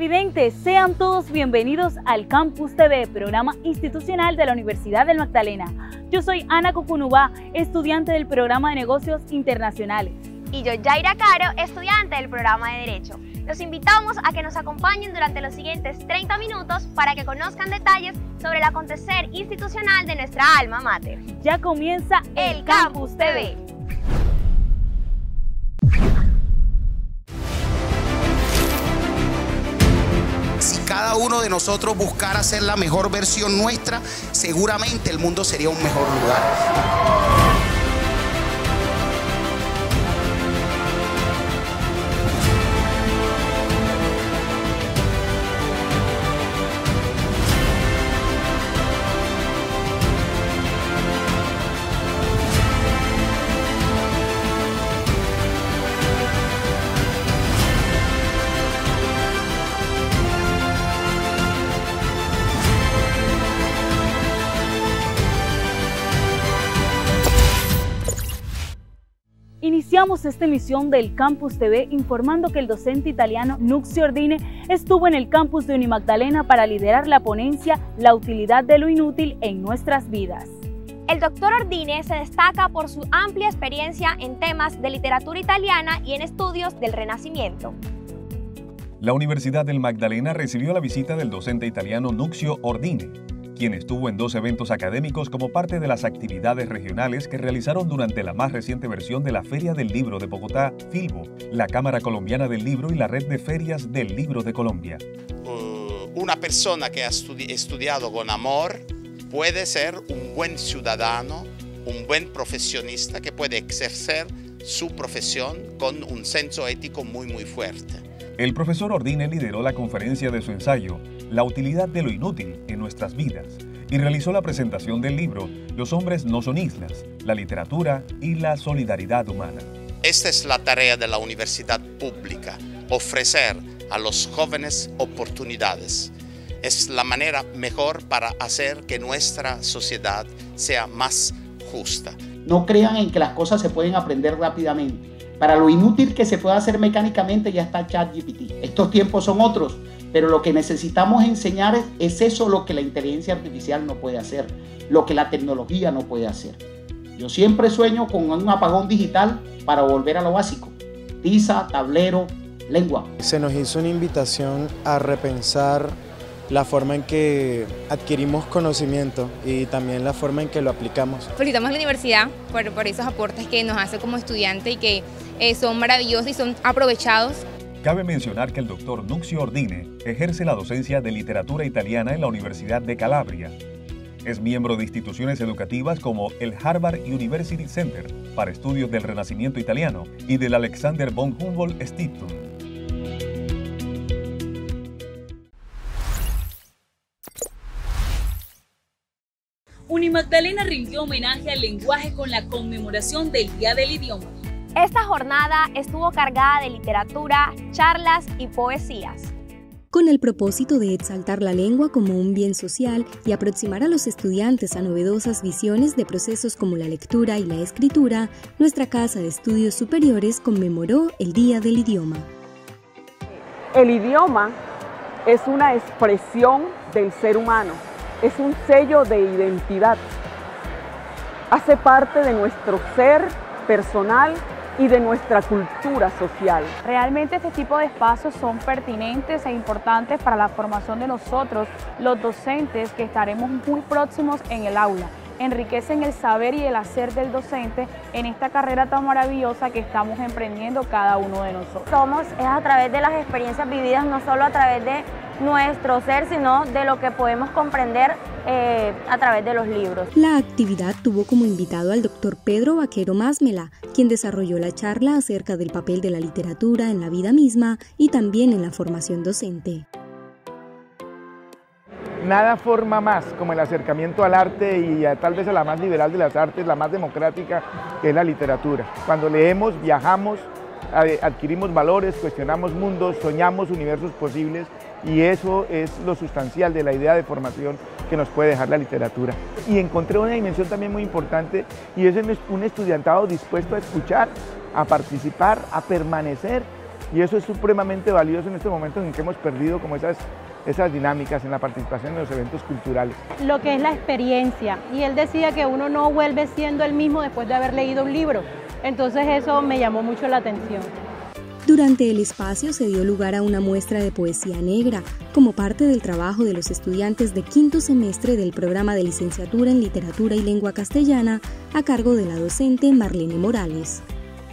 televidentes, sean todos bienvenidos al Campus TV, programa institucional de la Universidad del Magdalena. Yo soy Ana Cucunubá, estudiante del programa de Negocios Internacionales. Y yo, Yaira Caro, estudiante del programa de Derecho. Los invitamos a que nos acompañen durante los siguientes 30 minutos para que conozcan detalles sobre el acontecer institucional de nuestra alma mater. Ya comienza el Campus TV. Si cada uno de nosotros buscara ser la mejor versión nuestra, seguramente el mundo sería un mejor lugar. Iniciamos esta emisión del Campus TV informando que el docente italiano Nunzio Ordine estuvo en el campus de Unimagdalena para liderar la ponencia La utilidad de lo inútil en nuestras vidas. El doctor Ordine se destaca por su amplia experiencia en temas de literatura italiana y en estudios del Renacimiento. La Universidad del Magdalena recibió la visita del docente italiano Nunzio Ordine, quien estuvo en 2 eventos académicos como parte de las actividades regionales que realizaron durante la más reciente versión de la Feria del Libro de Bogotá, Filbo, la Cámara Colombiana del Libro y la Red de Ferias del Libro de Colombia. Una persona que ha estudiado con amor puede ser un buen ciudadano, un buen profesionista que puede ejercer su profesión con un senso ético muy fuerte. El profesor Ordine lideró la conferencia de su ensayo La utilidad de lo inútil en nuestras vidas y realizó la presentación del libro Los hombres no son islas, la literatura y la solidaridad humana. Esta es la tarea de la universidad pública, ofrecer a los jóvenes oportunidades. Es la manera mejor para hacer que nuestra sociedad sea más justa. No crean en que las cosas se pueden aprender rápidamente. Para lo inútil que se pueda hacer mecánicamente ya está ChatGPT. Estos tiempos son otros, pero lo que necesitamos enseñar es eso lo que la inteligencia artificial no puede hacer, lo que la tecnología no puede hacer. Yo siempre sueño con un apagón digital para volver a lo básico: tiza, tablero, lengua. Se nos hizo una invitación a repensar la forma en que adquirimos conocimiento y también la forma en que lo aplicamos. Felicitamos a la universidad por esos aportes que nos hace como estudiante y que son maravillosos y son aprovechados. Cabe mencionar que el doctor Nunzio Ordine ejerce la docencia de literatura italiana en la Universidad de Calabria. Es miembro de instituciones educativas como el Harvard University Center para estudios del Renacimiento italiano y del Alexander von Humboldt Stiftung. Unimagdalena rindió homenaje al lenguaje con la conmemoración del Día del Idioma. Esta jornada estuvo cargada de literatura, charlas y poesías. Con el propósito de exaltar la lengua como un bien social y aproximar a los estudiantes a novedosas visiones de procesos como la lectura y la escritura, nuestra Casa de Estudios Superiores conmemoró el Día del Idioma. El idioma es una expresión del ser humano, es un sello de identidad, hace parte de nuestro ser personal y de nuestra cultura social. Realmente este tipo de espacios son pertinentes e importantes para la formación de nosotros, los docentes que estaremos muy próximos en el aula. Enriquecen el saber y el hacer del docente en esta carrera tan maravillosa que estamos emprendiendo cada uno de nosotros. Es a través de las experiencias vividas, no solo a través de nuestro ser, sino de lo que podemos comprender a través de los libros. La actividad tuvo como invitado al doctor Pedro Vaquero Másmela, quien desarrolló la charla acerca del papel de la literatura en la vida misma y también en la formación docente. Nada forma más como el acercamiento al arte y tal vez a la más liberal de las artes, la más democrática, que es la literatura. Cuando leemos, viajamos, adquirimos valores, cuestionamos mundos, soñamos universos posibles, y eso es lo sustancial de la idea de formación que nos puede dejar la literatura. Y encontré una dimensión también muy importante, y es un estudiantado dispuesto a escuchar, a participar, a permanecer Y eso es supremamente valioso en estos momentos en que hemos perdido como esas dinámicas en la participación en los eventos culturales. Lo que es la experiencia, y él decía que uno no vuelve siendo el mismo después de haber leído un libro, entonces eso me llamó mucho la atención. Durante el espacio se dio lugar a una muestra de poesía negra, como parte del trabajo de los estudiantes de quinto semestre del programa de licenciatura en Literatura y Lengua Castellana, a cargo de la docente Marlene Morales.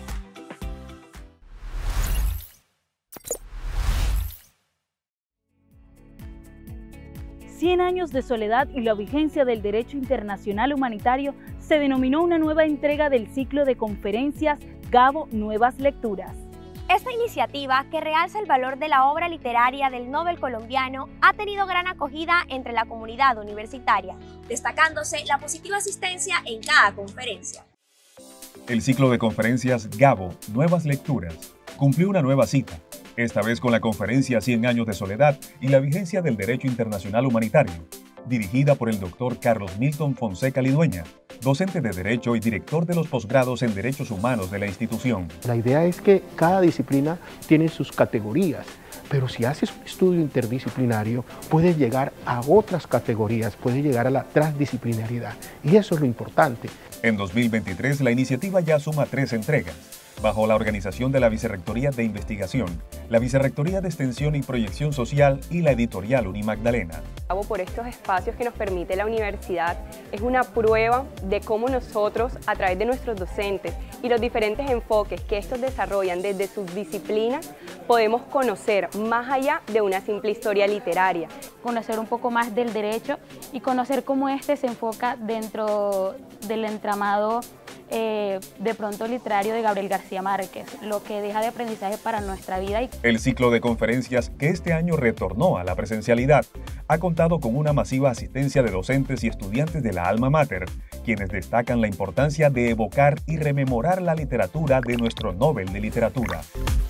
«100 años de soledad y la vigencia del derecho internacional humanitario» se denominó una nueva entrega del ciclo de conferencias Gabo Nuevas Lecturas. Esta iniciativa, que realza el valor de la obra literaria del Nobel colombiano, ha tenido gran acogida entre la comunidad universitaria, destacándose la positiva asistencia en cada conferencia. El ciclo de conferencias Gabo Nuevas Lecturas cumplió una nueva cita, esta vez con la conferencia 100 años de soledad y la vigencia del derecho internacional humanitario, dirigida por el doctor Carlos Milton Fonseca Lidueña, docente de Derecho y director de los posgrados en Derechos Humanos de la institución. La idea es que cada disciplina tiene sus categorías, pero si haces un estudio interdisciplinario, puedes llegar a otras categorías, puedes llegar a la transdisciplinaridad, y eso es lo importante. En 2023, la iniciativa ya suma 3 entregas, bajo la organización de la Vicerrectoría de Investigación, la Vicerrectoría de Extensión y Proyección Social y la editorial Unimagdalena. Por estos espacios que nos permite la universidad, es una prueba de cómo nosotros, a través de nuestros docentes y los diferentes enfoques que estos desarrollan desde sus disciplinas, podemos conocer más allá de una simple historia literaria. Conocer un poco más del derecho y conocer cómo este se enfoca dentro del entramado de pronto literario de Gabriel García Márquez, lo que deja de aprendizaje para nuestra vida. El ciclo de conferencias, que este año retornó a la presencialidad, ha contado con una masiva asistencia de docentes y estudiantes de la Alma Mater, quienes destacan la importancia de evocar y rememorar la literatura de nuestro Nobel de Literatura.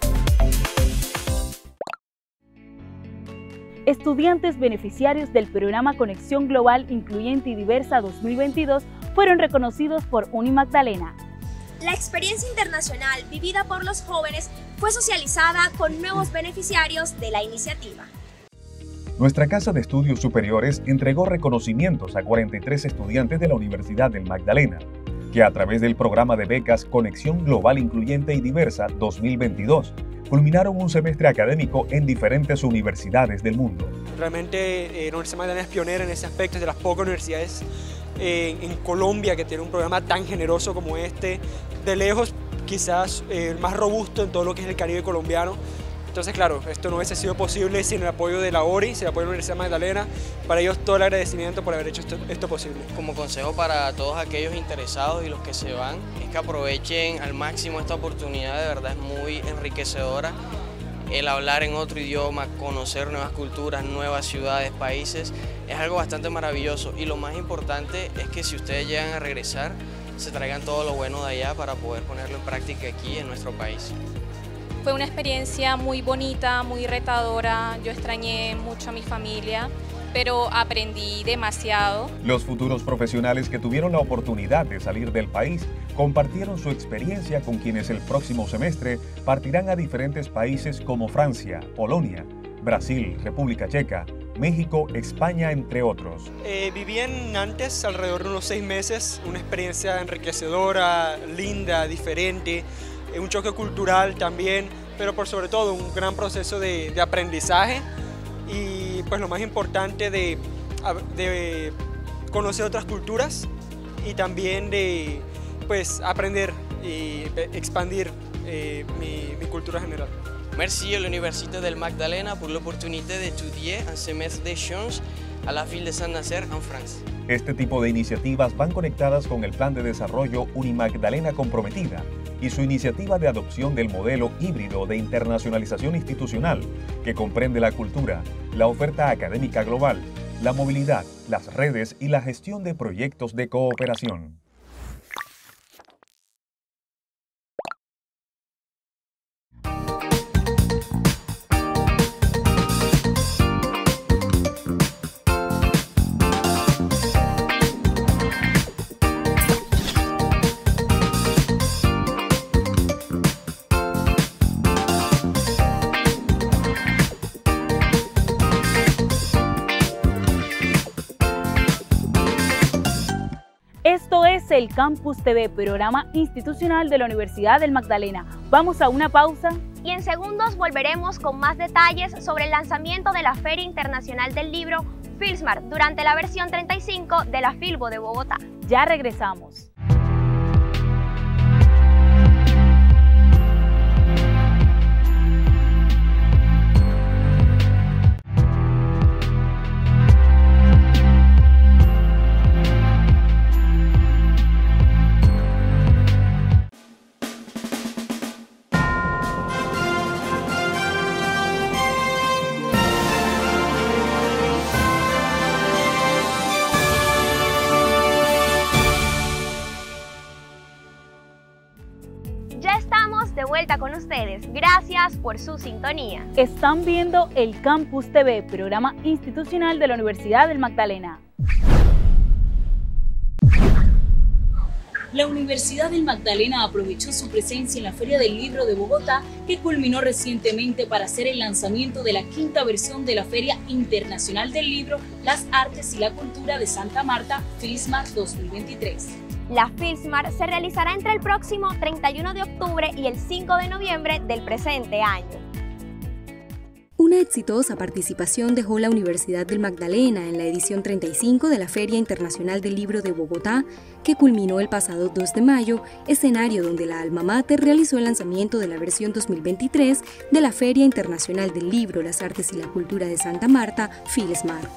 Estudiantes beneficiarios del programa Conexión Global Incluyente y Diversa 2022 fueron reconocidos por Unimagdalena. La experiencia internacional vivida por los jóvenes fue socializada con nuevos beneficiarios de la iniciativa. Nuestra Casa de Estudios Superiores entregó reconocimientos a 43 estudiantes de la Universidad del Magdalena, que a través del programa de becas Conexión Global Incluyente y Diversa 2022, culminaron un semestre académico en diferentes universidades del mundo. Realmente la Universidad Magdalena es pionera en ese aspecto, es de las pocas universidades en Colombia que tiene un programa tan generoso como este, de lejos quizás el más robusto en todo lo que es el Caribe colombiano. Entonces, claro, esto no hubiese sido posible sin el apoyo de la ORI, sin el apoyo de la Universidad Magdalena. Para ellos todo el agradecimiento por haber hecho esto posible. Como consejo para todos aquellos interesados y los que se van, es que aprovechen al máximo esta oportunidad, de verdad es muy enriquecedora. El hablar en otro idioma, conocer nuevas culturas, nuevas ciudades, países, es algo bastante maravilloso. Y lo más importante es que si ustedes llegan a regresar, se traigan todo lo bueno de allá para poder ponerlo en práctica aquí en nuestro país. Fue una experiencia muy bonita, muy retadora, yo extrañé mucho a mi familia, pero aprendí demasiado. Los futuros profesionales que tuvieron la oportunidad de salir del país compartieron su experiencia con quienes el próximo semestre partirán a diferentes países como Francia, Polonia, Brasil, República Checa, México, España, entre otros. Viví en Nantes alrededor de unos 6 meses, una experiencia enriquecedora, linda, diferente, un choque cultural también, pero por sobre todo un gran proceso de aprendizaje y pues lo más importante de conocer otras culturas y también de pues aprender y expandir mi cultura general. Merci à l'Université del Magdalena pour l'opportunité d'étudier un semestre d'échange à la ville de Saint-Nazaire en France. Este tipo de iniciativas van conectadas con el Plan de Desarrollo Unimagdalena Comprometida y su iniciativa de adopción del modelo híbrido de internacionalización institucional, que comprende la cultura, la oferta académica global, la movilidad, las redes y la gestión de proyectos de cooperación. Esto es el Campus TV, programa institucional de la Universidad del Magdalena. Vamos a una pausa. Y en segundos volveremos con más detalles sobre el lanzamiento de la Feria Internacional del Libro Filsmart durante la versión 35 de la Filbo de Bogotá. Ya regresamos. De vuelta con ustedes, gracias por su sintonía. Están viendo el Campus TV, programa institucional de la Universidad del Magdalena. La Universidad del Magdalena aprovechó su presencia en la Feria del Libro de Bogotá, que culminó recientemente para hacer el lanzamiento de la quinta versión de la Feria Internacional del Libro, las Artes y la Cultura de Santa Marta, Filsmart 2023. La Filsmart se realizará entre el próximo 31 de octubre y el 5 de noviembre del presente año. Una exitosa participación dejó la Universidad del Magdalena en la edición 35 de la Feria Internacional del Libro de Bogotá, que culminó el pasado 2 de mayo, escenario donde la Alma Mater realizó el lanzamiento de la versión 2023 de la Feria Internacional del Libro, las Artes y la Cultura de Santa Marta, Filsmart.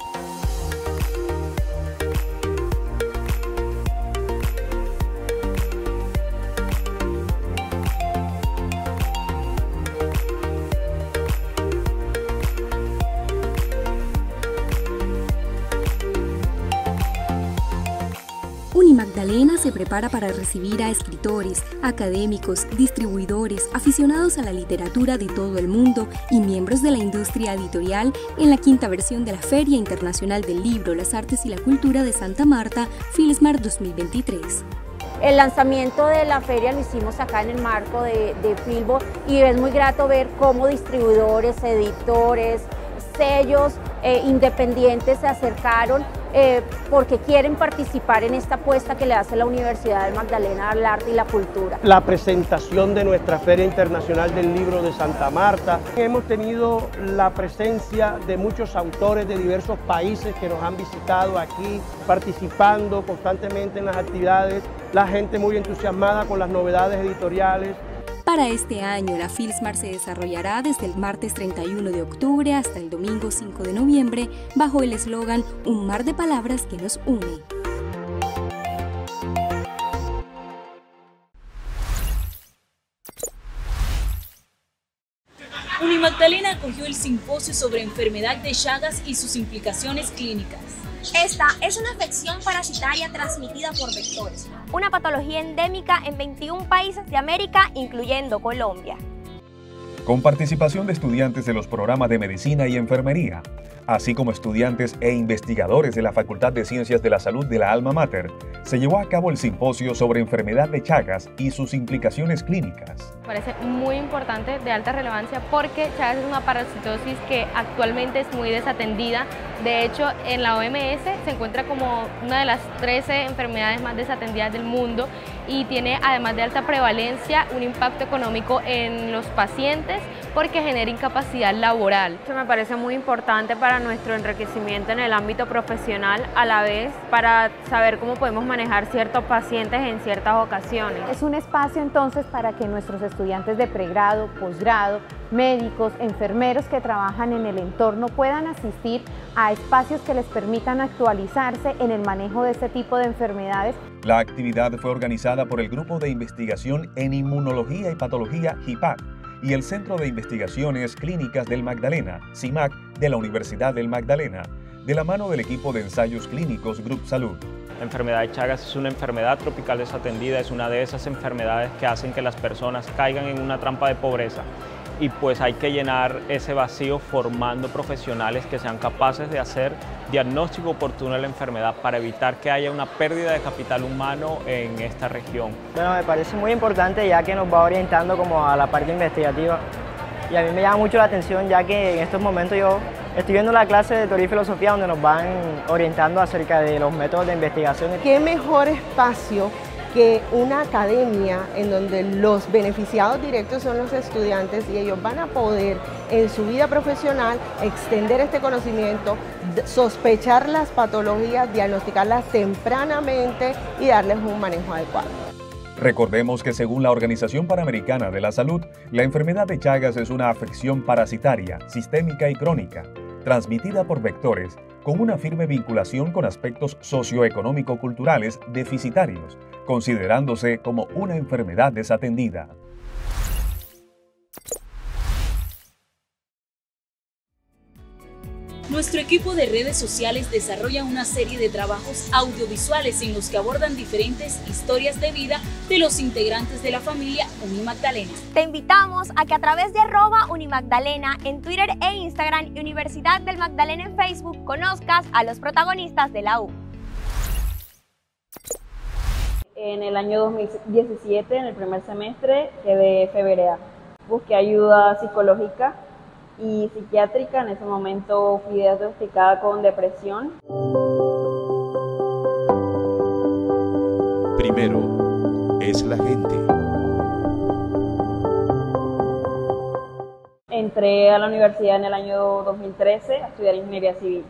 Unimagdalena se prepara para recibir a escritores, académicos, distribuidores, aficionados a la literatura de todo el mundo y miembros de la industria editorial en la quinta versión de la Feria Internacional del Libro, las Artes y la Cultura de Santa Marta, Filsmart 2023. El lanzamiento de la feria lo hicimos acá en el marco de Filbo y es muy grato ver cómo distribuidores, editores, sellos independientes se acercaron porque quieren participar en esta apuesta que le hace la Universidad del Magdalena al arte y la cultura. La presentación de nuestra Feria Internacional del Libro de Santa Marta. Hemos tenido la presencia de muchos autores de diversos países que nos han visitado aquí, participando constantemente en las actividades, la gente muy entusiasmada con las novedades editoriales. Para este año, la Filsmart se desarrollará desde el martes 31 de octubre hasta el domingo 5 de noviembre bajo el eslogan Un mar de palabras que nos une. Unimagdalena acogió el simposio sobre enfermedad de Chagas y sus implicaciones clínicas. Esta es una afección parasitaria transmitida por vectores, una patología endémica en 21 países de América, incluyendo Colombia. Con participación de estudiantes de los programas de Medicina y Enfermería, así como estudiantes e investigadores de la Facultad de Ciencias de la Salud de la Alma Mater, se llevó a cabo el simposio sobre enfermedad de Chagas y sus implicaciones clínicas. Parece muy importante, de alta relevancia, porque Chagas es una parasitosis que actualmente es muy desatendida. De hecho, en la OMS se encuentra como una de las 13 enfermedades más desatendidas del mundo y tiene, además de alta prevalencia, un impacto económico en los pacientes porque genera incapacidad laboral. Esto me parece muy importante para nuestro enriquecimiento en el ámbito profesional, a la vez para saber cómo podemos manejar ciertos pacientes en ciertas ocasiones. Es un espacio entonces para que nuestros estudiantes de pregrado, posgrado, médicos, enfermeros que trabajan en el entorno puedan asistir a espacios que les permitan actualizarse en el manejo de este tipo de enfermedades. La actividad fue organizada por el Grupo de Investigación en Inmunología y Patología GIPAC y el Centro de Investigaciones Clínicas del Magdalena, CIMAC, de la Universidad del Magdalena, de la mano del equipo de ensayos clínicos Grup Salud. La enfermedad de Chagas es una enfermedad tropical desatendida, es una de esas enfermedades que hacen que las personas caigan en una trampa de pobreza. Y pues hay que llenar ese vacío formando profesionales que sean capaces de hacer diagnóstico oportuno de la enfermedad para evitar que haya una pérdida de capital humano en esta región. Bueno, me parece muy importante ya que nos va orientando como a la parte investigativa y a mí me llama mucho la atención, ya que en estos momentos yo estoy viendo la clase de teoría y filosofía donde nos van orientando acerca de los métodos de investigación. ¿Qué mejor espacio que una academia en donde los beneficiados directos son los estudiantes y ellos van a poder en su vida profesional extender este conocimiento, sospechar las patologías, diagnosticarlas tempranamente y darles un manejo adecuado? Recordemos que según la Organización Panamericana de la Salud, la enfermedad de Chagas es una afección parasitaria, sistémica y crónica, transmitida por vectores, con una firme vinculación con aspectos socioeconómico-culturales deficitarios, considerándose como una enfermedad desatendida. Nuestro equipo de redes sociales desarrolla una serie de trabajos audiovisuales en los que abordan diferentes historias de vida de los integrantes de la familia Unimagdalena. Te invitamos a que a través de @Unimagdalena en Twitter e Instagram y Universidad del Magdalena en Facebook conozcas a los protagonistas de la U. En el año 2017, en el primer semestre, quedé febrera. Busqué ayuda psicológica y psiquiátrica. En ese momento fui diagnosticada con depresión. Primero es la gente. Entré a la universidad en el año 2013 a estudiar ingeniería civil.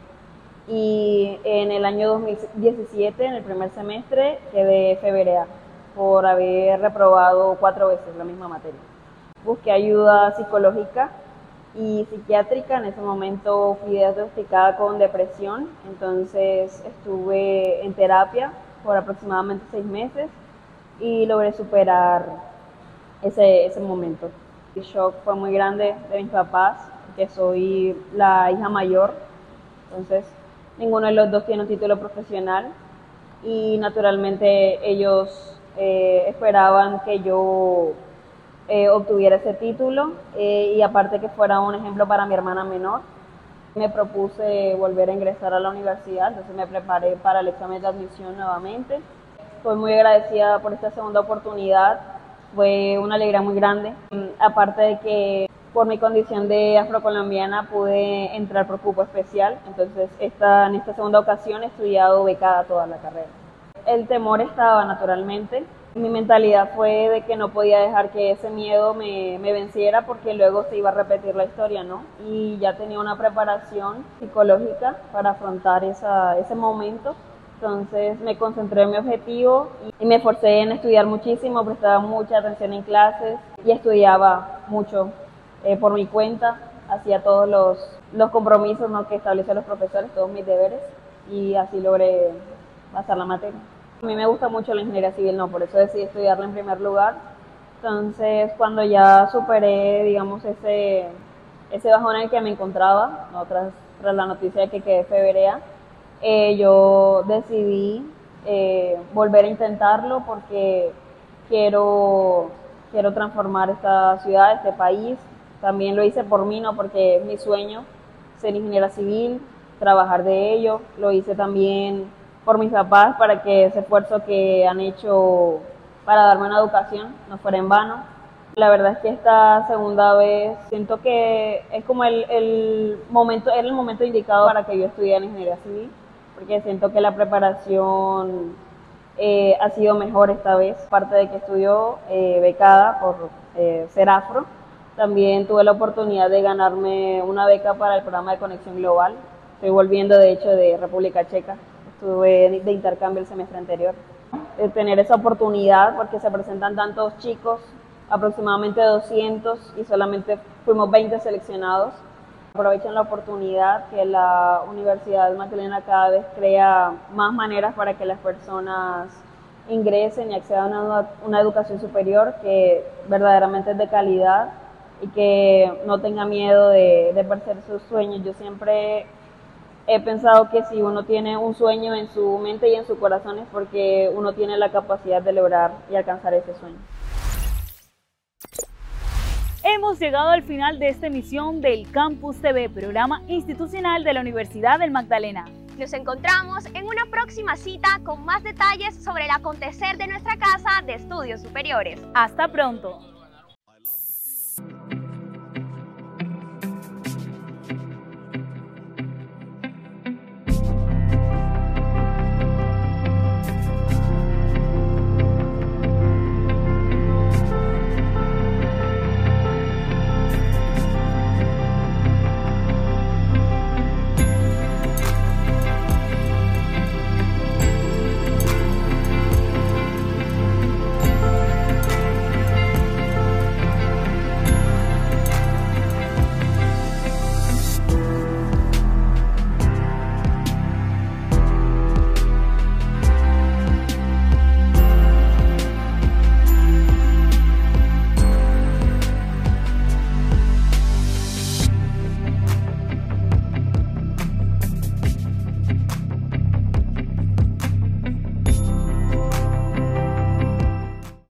Y en el año 2017, en el primer semestre, quedé febrera por haber reprobado 4 veces la misma materia. Busqué ayuda psicológica y psiquiátrica. En ese momento fui diagnosticada con depresión, entonces estuve en terapia por aproximadamente 6 meses y logré superar ese momento. El shock fue muy grande de mis papás, que soy la hija mayor, entonces ninguno de los dos tiene un título profesional y naturalmente ellos esperaban que yo obtuviera ese título y aparte que fuera un ejemplo para mi hermana menor. Me propuse volver a ingresar a la universidad, entonces me preparé para el examen de admisión nuevamente. Estoy muy agradecida por esta segunda oportunidad, fue una alegría muy grande. Aparte de que por mi condición de afrocolombiana pude entrar por cupo especial, entonces en esta segunda ocasión he estudiado becada toda la carrera. El temor estaba naturalmente. Mi mentalidad fue de que no podía dejar que ese miedo me venciera porque luego se iba a repetir la historia, ¿no? Y ya tenía una preparación psicológica para afrontar ese momento. Entonces me concentré en mi objetivo y me esforcé en estudiar muchísimo, prestaba mucha atención en clases y estudiaba mucho por mi cuenta. Hacía todos los compromisos, ¿no?, que establecen los profesores, todos mis deberes, y así logré pasar la materia. A mí me gusta mucho la ingeniería civil, ¿no? Por eso decidí estudiarla en primer lugar. Entonces, cuando ya superé, digamos, ese bajón en el que me encontraba, ¿no?, tras la noticia de que quedé febrera, yo decidí volver a intentarlo porque quiero transformar esta ciudad, este país. También lo hice por mí, ¿no?, porque es mi sueño ser ingeniera civil, trabajar de ello. Lo hice también por mis papás, para que ese esfuerzo que han hecho para darme una educación no fuera en vano. La verdad es que esta segunda vez siento que es como era el momento indicado para que yo estudiara ingeniería civil, porque siento que la preparación ha sido mejor esta vez. Aparte de que estudio becada por ser afro, también tuve la oportunidad de ganarme una beca para el programa de Conexión Global. Estoy volviendo de hecho de República Checa. Estuve de intercambio el semestre anterior. Tener esa oportunidad porque se presentan tantos chicos, aproximadamente 200, y solamente fuimos 20 seleccionados. Aprovechen la oportunidad que la Universidad del Magdalena cada vez crea más maneras para que las personas ingresen y accedan a una educación superior que verdaderamente es de calidad y que no tenga miedo de perseguir sus sueños. Yo siempre he pensado que si uno tiene un sueño en su mente y en su corazón es porque uno tiene la capacidad de lograr y alcanzar ese sueño. Hemos llegado al final de esta emisión del Campus TV, programa institucional de la Universidad del Magdalena. Nos encontramos en una próxima cita con más detalles sobre el acontecer de nuestra casa de estudios superiores. Hasta pronto.